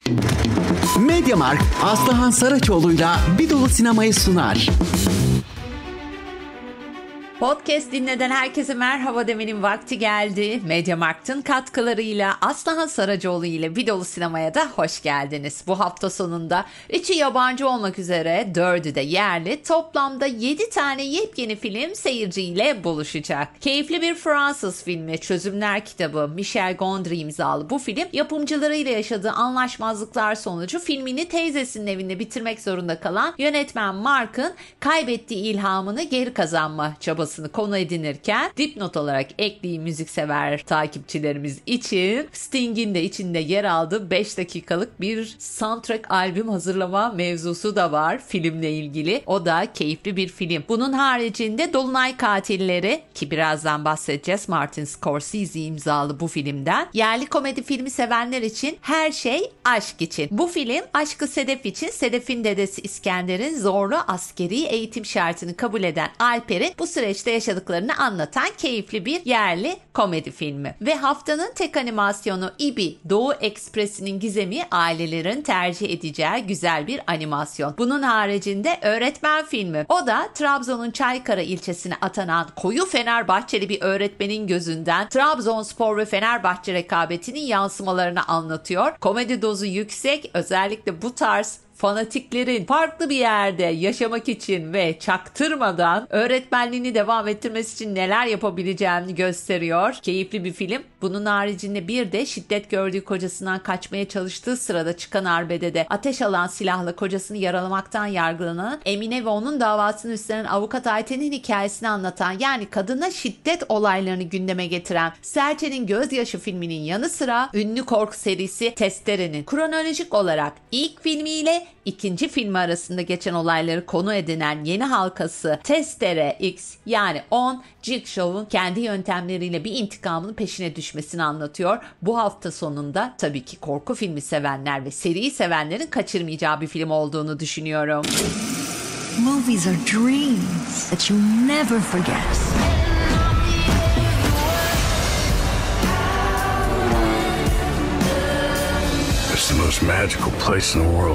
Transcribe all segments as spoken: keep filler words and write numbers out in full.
Mediamarkt, Aslıhan Saraçoğlu'yla Bir Dolu Sinemayı sunar. Podcast dinleden herkese merhaba demenin vakti geldi. Mediamarkt'ın katkılarıyla Aslıhan Saracoğlu ile Bir Dolu Sinemaya da hoş geldiniz. Bu hafta sonunda üçü yabancı olmak üzere dördü de yerli, toplamda yedi tane yepyeni film seyirciyle buluşacak. Keyifli bir Fransız filmi, Çözümler Kitabı, Michel Gondry imzalı bu film, yapımcılarıyla yaşadığı anlaşmazlıklar sonucu filmini teyzesinin evinde bitirmek zorunda kalan yönetmen Mark'ın kaybettiği ilhamını geri kazanma çabası konu edinirken, dipnot olarak ekleyeyim müziksever takipçilerimiz için, Sting'in de içinde yer aldığı beş dakikalık bir soundtrack albüm hazırlama mevzusu da var filmle ilgili. O da keyifli bir film. Bunun haricinde Dolunay Katilleri, ki birazdan bahsedeceğiz, Martin Scorsese imzalı bu filmden. Yerli komedi filmi sevenler için Her Şey Aşk için. Bu film aşkı Sedef için, Sedef'in dedesi İskender'in zorlu askeri eğitim şartını kabul eden Alper'in bu süreçte yaşadıklarını anlatan keyifli bir yerli komedi filmi. Ve haftanın tek animasyonu İbi, Doğu Ekspresi'nin gizemi, ailelerin tercih edeceği güzel bir animasyon. Bunun haricinde öğretmen filmi. O da Trabzon'un Çaykara ilçesine atanan koyu Fenerbahçeli bir öğretmenin gözünden Trabzonspor ve Fenerbahçe rekabetinin yansımalarını anlatıyor. Komedi dozu yüksek, özellikle bu tarz fanatiklerin farklı bir yerde yaşamak için ve çaktırmadan öğretmenliğini devam ettirmesi için neler yapabileceğini gösteriyor. Keyifli bir film. Bunun haricinde bir de şiddet gördüğü kocasından kaçmaya çalıştığı sırada çıkan arbedede ateş alan silahla kocasını yaralamaktan yargılanan Emine ve onun davasını üstlenen avukat Ayten'in hikayesini anlatan, yani kadına şiddet olaylarını gündeme getiren Serçe'nin Gözyaşı filminin yanı sıra ünlü korku serisi Testere'nin kronolojik olarak ilk filmiyle ikinci filmi arasında geçen olayları konu edinen yeni halkası Testere X, yani on, Jigsaw'un kendi yöntemleriyle bir intikamının peşine düşmesini anlatıyor. Bu hafta sonunda tabii ki korku filmi sevenler ve seriyi sevenlerin kaçırmayacağı bir film olduğunu düşünüyorum. Movies are dreams that you never forget. It's the most magical place in the world.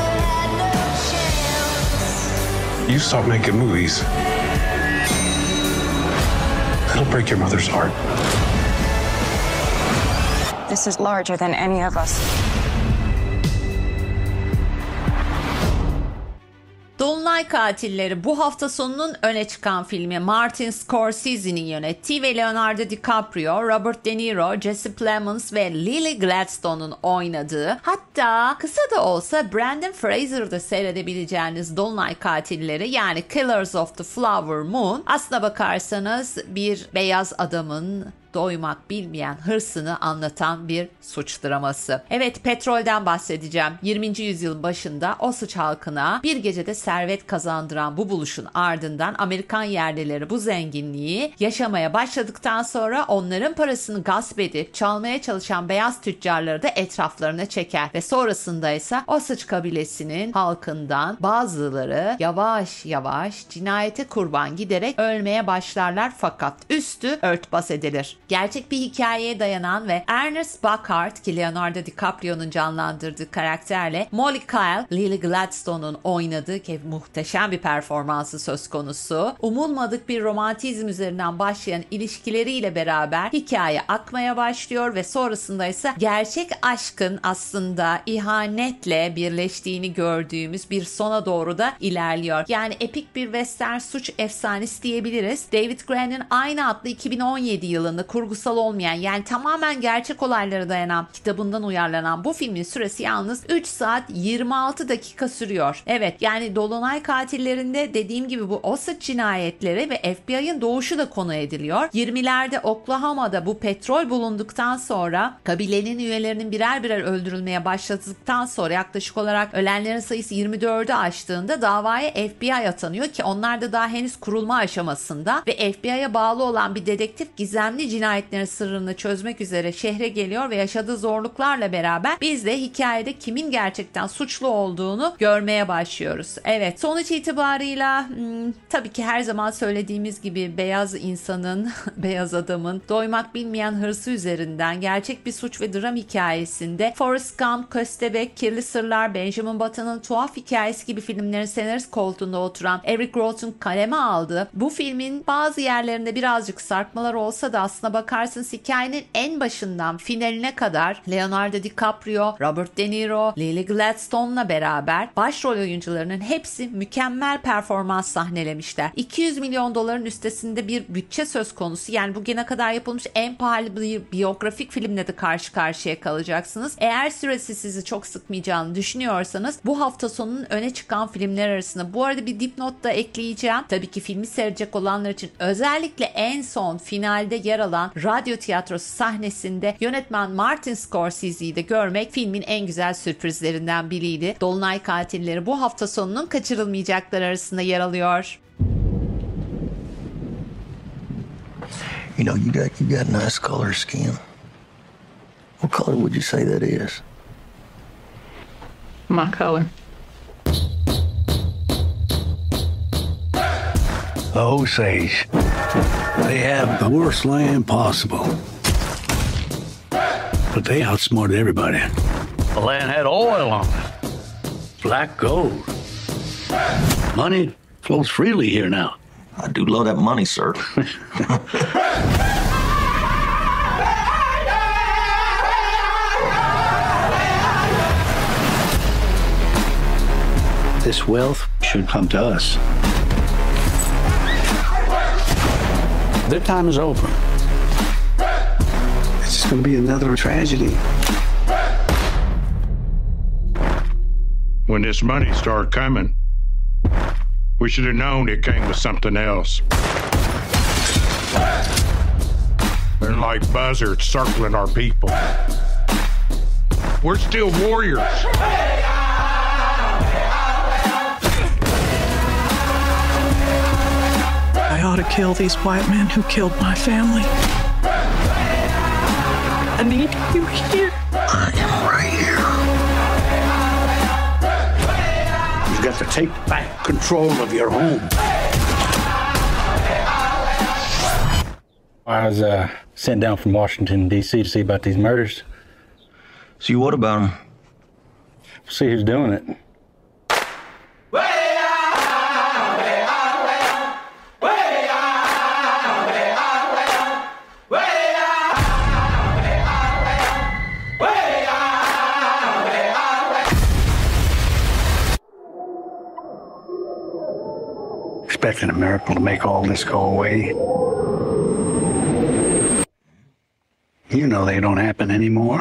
You stop making movies, it'll break your mother's heart. This is larger than any of us. Dolunay Katilleri bu hafta sonunun öne çıkan filmi. Martin Scorsese'nin yönettiği ve Leonardo DiCaprio, Robert De Niro, Jesse Plemons ve Lily Gladstone'un oynadığı, hatta kısa da olsa Brendan Fraser'da seyredebileceğiniz Dolunay Katilleri, yani Killers of the Flower Moon, aslına bakarsanız bir beyaz adamın doymak bilmeyen hırsını anlatan bir suç draması. Evet, petrolden bahsedeceğim. yirminci yüzyılın başında Osage halkına bir gecede servet kazandıran bu buluşun ardından Amerikan yerlileri bu zenginliği yaşamaya başladıktan sonra onların parasını gasp edip çalmaya çalışan beyaz tüccarları da etraflarına çeker ve sonrasında ise Osage kabilesinin halkından bazıları yavaş yavaş cinayete kurban giderek ölmeye başlarlar, fakat üstü örtbas edilir. Gerçek bir hikayeye dayanan ve Ernest Buckhart, ki Leonardo DiCaprio'nun canlandırdığı karakterle Molly Kyle, Lily Gladstone'un oynadığı ki muhteşem bir performansı söz konusu. Umulmadık bir romantizm üzerinden başlayan ilişkileriyle beraber hikaye akmaya başlıyor ve sonrasında ise gerçek aşkın aslında ihanetle birleştiğini gördüğümüz bir sona doğru da ilerliyor. Yani epik bir western suç efsanesi diyebiliriz. David Grant'in aynı adlı iki bin on yedi yılında kurgusal olmayan, yani tamamen gerçek olaylara dayanan kitabından uyarlanan bu filmin süresi yalnız üç saat yirmi altı dakika sürüyor. Evet, yani Dolunay Katillerinde dediğim gibi bu Osage cinayetleri ve F B I'ın doğuşu da konu ediliyor. yirmilerde Oklahoma'da bu petrol bulunduktan sonra kabilenin üyelerinin birer birer öldürülmeye başladıktan sonra yaklaşık olarak ölenlerin sayısı yirmi dördü aştığında davaya F B I atanıyor ki onlar da daha henüz kurulma aşamasında ve F B I'ye bağlı olan bir dedektif gizemli cinayet cinayetlerin sırrını çözmek üzere şehre geliyor ve yaşadığı zorluklarla beraber biz de hikayede kimin gerçekten suçlu olduğunu görmeye başlıyoruz. Evet, sonuç itibarıyla hmm, tabii ki her zaman söylediğimiz gibi beyaz insanın, beyaz adamın doymak bilmeyen hırsı üzerinden gerçek bir suç ve dram hikayesinde Forrest Gump, Köstebek, Kirli Sırlar, Benjamin Button'ın Tuhaf Hikayesi gibi filmlerin senarist koltuğunda oturan Eric Roth'un kaleme aldığı bu filmin bazı yerlerinde birazcık sarkmalar olsa da aslına bakarsınız hikayenin en başından finaline kadar Leonardo DiCaprio, Robert De Niro, Lily Gladstone'la beraber başrol oyuncularının hepsi mükemmel performans sahnelemişler. iki yüz milyon doların üstesinde bir bütçe söz konusu. Yani bugüne kadar yapılmış en pahalı bir biyografik filmle de karşı karşıya kalacaksınız. Eğer süresi sizi çok sıkmayacağını düşünüyorsanız bu hafta sonunun öne çıkan filmler arasında. Bu arada bir dipnot da ekleyeceğim. Tabii ki filmi seyredecek olanlar için özellikle en son finalde yer alan radyo tiyatrosu sahnesinde yönetmen Martin Scorsese'yi de görmek filmin en güzel sürprizlerinden biriydi. Dolunay Katilleri bu hafta sonunun kaçırılmayacaklar arasında yer alıyor. You know, you got you got nice color skin. What color would you say that is? My color. The Osage. They have the worst land possible. But they outsmarted everybody. The land had oil on it. Black gold. Money flows freely here now. I do love that money, sir. This wealth should come to us. Their time is over. It's just going to be another tragedy. When this money started coming, we should have known it came with something else. They're like buzzards circling our people. We're still warriors. I ought to kill these white men who killed my family. I need you here. I am right here. You've got to take back control of your home. I was uh, sent down from Washington, D C to see about these murders. See, what about them? See who's doing it. Expecting a miracle to make all this go away. You know they don't happen anymore.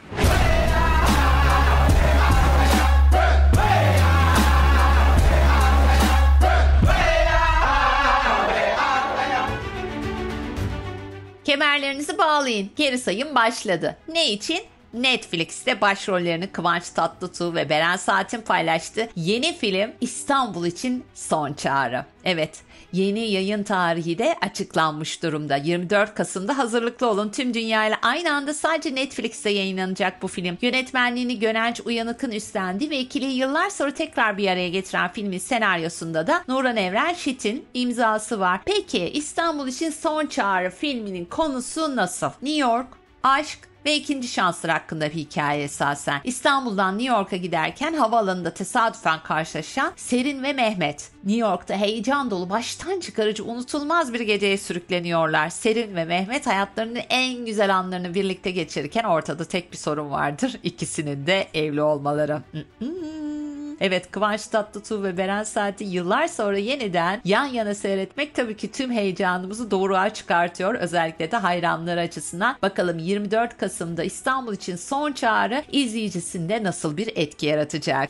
Kemerlerinizi bağlayın. Geri sayım başladı. Ne için? Netflix'te başrollerini Kıvanç Tatlıtuğ ve Beren Saat'in paylaştığı yeni film İstanbul için son çağrı. Evet, yeni yayın tarihi de açıklanmış durumda. yirmi dört Kasım'da hazırlıklı olun. Tüm dünyayla aynı anda sadece Netflix'te yayınlanacak bu film. Yönetmenliğini Gönenç Uyanık'ın üstlendiği ve ikiliyi yıllar sonra tekrar bir araya getiren filmin senaryosunda da Nuran Evren Şit'in imzası var. Peki İstanbul için son çağrı filminin konusu nasıl? New York, aşk ve ikinci şanslar hakkında bir hikaye esasen. İstanbul'dan New York'a giderken havaalanında tesadüfen karşılaşan Serin ve Mehmet, New York'ta heyecan dolu, baştan çıkarıcı, unutulmaz bir geceye sürükleniyorlar. Serin ve Mehmet hayatlarının en güzel anlarını birlikte geçirirken ortada tek bir sorun vardır. İkisinin de evli olmaları. Evet, Kıvanç Tatlıtuğ ve Beren Saat'i yıllar sonra yeniden yan yana seyretmek tabii ki tüm heyecanımızı doğruğa çıkartıyor. Özellikle de hayranlar açısından. Bakalım yirmi dört Kasım'da İstanbul için son çağrı izleyicisinde nasıl bir etki yaratacak?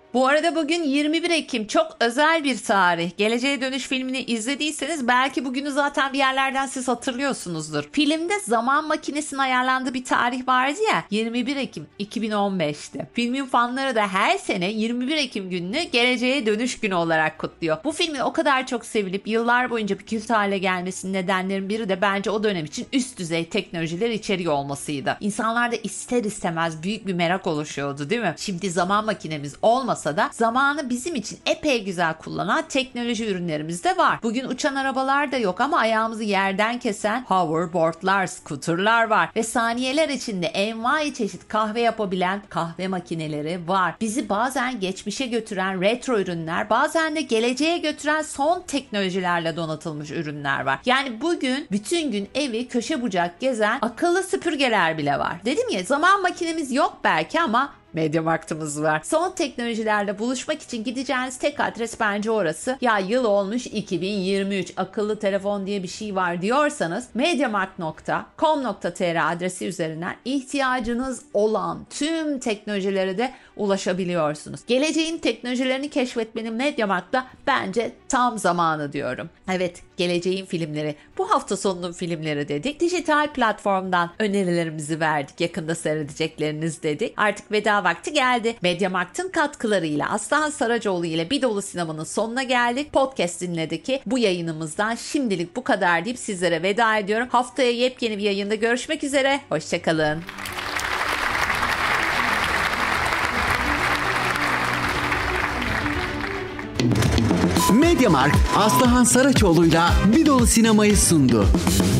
Bu arada bugün yirmi bir Ekim, çok özel bir tarih. Geleceğe Dönüş filmini izlediyseniz belki bugünü zaten bir yerlerden siz hatırlıyorsunuzdur. Filmde zaman makinesinin ayarlandığı bir tarih vardı ya, yirmi bir Ekim iki bin on beş'ti. Filmin fanları da her sene yirmi bir Ekim gününü Geleceğe Dönüş günü olarak kutluyor. Bu filmin o kadar çok sevilip yıllar boyunca bir kült hale gelmesinin nedenlerin biri de bence o dönem için üst düzey teknolojiler içeriyor olmasıydı. İnsanlarda ister istemez büyük bir merak oluşuyordu, değil mi? Şimdi zaman makinemiz olmasa da zamanı bizim için epey güzel kullanan teknoloji ürünlerimiz de var. Bugün uçan arabalar da yok ama ayağımızı yerden kesen hoverboardlar, scooterlar var ve saniyeler içinde envai çeşit kahve yapabilen kahve makineleri var. Bizi bazen geçmişe götüren retro ürünler, bazen de geleceğe götüren son teknolojilerle donatılmış ürünler var. Yani bugün bütün gün evi köşe bucak gezen akıllı süpürgeler bile var. Dedim ya, zaman makinemiz yok belki ama MediaMarkt'ımız var. Son teknolojilerle buluşmak için gideceğiniz tek adres bence orası. Ya yıl olmuş iki bin yirmi üç, akıllı telefon diye bir şey var diyorsanız mediamarkt nokta com nokta tr adresi üzerinden ihtiyacınız olan tüm teknolojilere de ulaşabiliyorsunuz. Geleceğin teknolojilerini keşfetmenin MediaMarkt'ta bence tam zamanı diyorum. Evet, geleceğin filmleri, bu hafta sonunun filmleri dedik. Dijital platformdan önerilerimizi verdik. Yakında seyredecekleriniz dedik. Artık veda vakti geldi. MediaMarkt'ın katkılarıyla Aslıhan Saracoğlu ile Bir Dolu Sinema'nın sonuna geldik. Podcast dinledik ki bu yayınımızdan şimdilik bu kadar deyip sizlere veda ediyorum. Haftaya yepyeni bir yayında görüşmek üzere. Hoşçakalın. MediaMarkt Aslıhan Saraçoğlu'yla Bir Dolu Sinema'yı sundu.